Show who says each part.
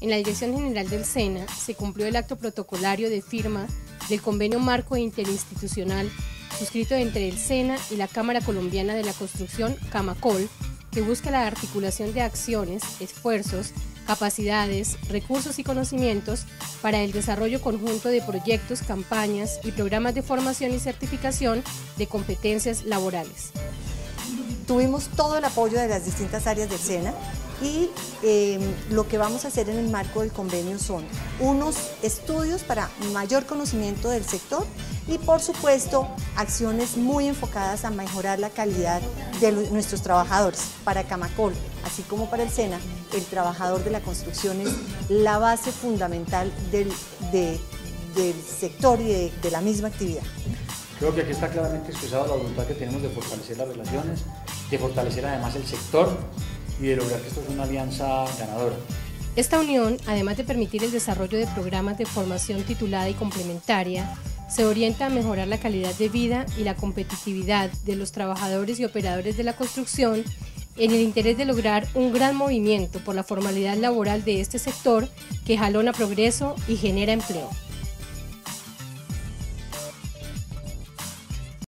Speaker 1: en la Dirección General del SENA se cumplió el acto protocolario de firma del Convenio Marco Interinstitucional suscrito entre el SENA y la Cámara Colombiana de la Construcción, Camacol, que busca la articulación de acciones, esfuerzos, capacidades, recursos y conocimientos para el desarrollo conjunto de proyectos, campañas y programas de formación y certificación de competencias laborales.
Speaker 2: Tuvimos todo el apoyo de las distintas áreas del SENA y lo que vamos a hacer en el marco del convenio son unos estudios para mayor conocimiento del sector y, por supuesto, acciones muy enfocadas a mejorar la calidad de nuestros trabajadores. Para Camacol, así como para el SENA, el trabajador de la construcción es la base fundamental del sector y de la misma actividad.
Speaker 3: Creo que aquí está claramente expresada la voluntad que tenemos de fortalecer las relaciones, de fortalecer además el sector y de lograr que esto sea una alianza ganadora.
Speaker 1: Esta unión, además de permitir el desarrollo de programas de formación titulada y complementaria, se orienta a mejorar la calidad de vida y la competitividad de los trabajadores y operadores de la construcción en el interés de lograr un gran movimiento por la formalidad laboral de este sector que jalona progreso y genera empleo.